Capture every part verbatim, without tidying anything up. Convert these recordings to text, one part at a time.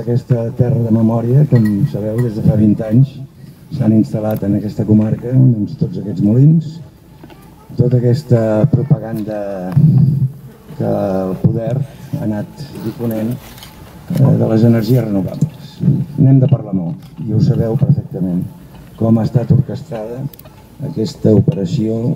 sobre aquesta terra de memòria. Com sabeu, des de fa vint anys s'han instal·lat en aquesta comarca doncs, tots aquests molins, tota aquesta propaganda que el poder ha anat difonent eh, de les energies renovables. N'hem de parlar molt, i ho sabeu perfectament, com ha estat orquestrada aquesta operació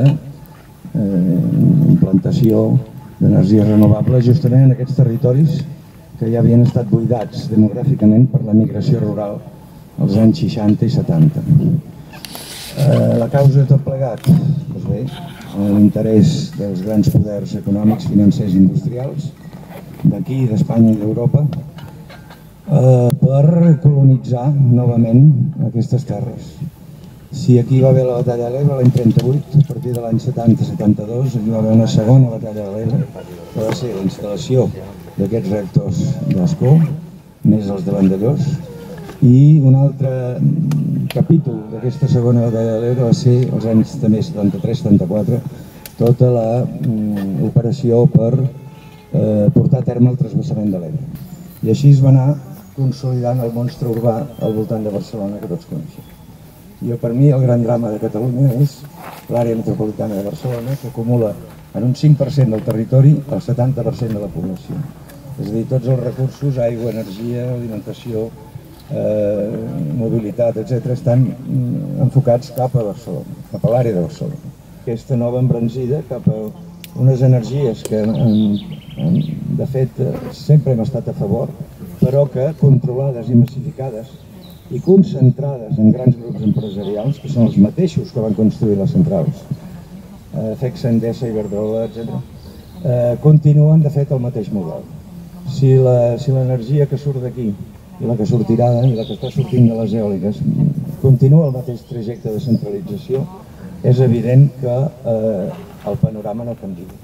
d'implantació eh, d'energies renovables justament en aquests territoris que ja havien estat buidats demogràficament per la migració rural als anys seixanta i setanta. Eh, la causa de tot plegat? Doncs bé, l'interès dels grans poders econòmics, financers i industrials d'aquí, d'Espanya i d'Europa eh, per colonitzar novament aquestes terres. Si aquí va haver la batalla de l'Ebre l'any trenta-vuit, a partir de l'any setanta setanta-dos aquí va haver una segona batalla de l'Ebre, que va ser la instal·lació d'aquests reactors d'Ascó, més els de Vandellós, i un altre capítol d'aquesta segona batalla de l'Ebre va ser els anys també setanta-tres setanta-quatre, tota l'operació per eh, portar a terme el transvasament de l'Ebre. I així es va anar consolidant el monstre urbà al voltant de Barcelona que tots coneixem. Jo, per mi, el gran drama de Catalunya és l'àrea metropolitana de Barcelona, que acumula en un cinc per cent del territori el setanta per cent de la població. És a dir, tots els recursos, aigua, energia, alimentació, eh, mobilitat, etcètera, estan enfocats cap a Barcelona, cap a l'àrea de Barcelona. Aquesta nova embranzida cap a unes energies que, en, en, de fet, sempre hem estat a favor, però que, controlades i massificades, i concentrades en grans grups empresarials, que són els mateixos que van construir les centrals, eh, Fecsa, Endesa, Iberdrola, etcètera, eh, continuen, de fet, el mateix model. Si l'energia que surt d'aquí i la que sortirà i la que està sortint de les eòliques continua el mateix trajecte de centralització, és evident que eh, el panorama no canvia.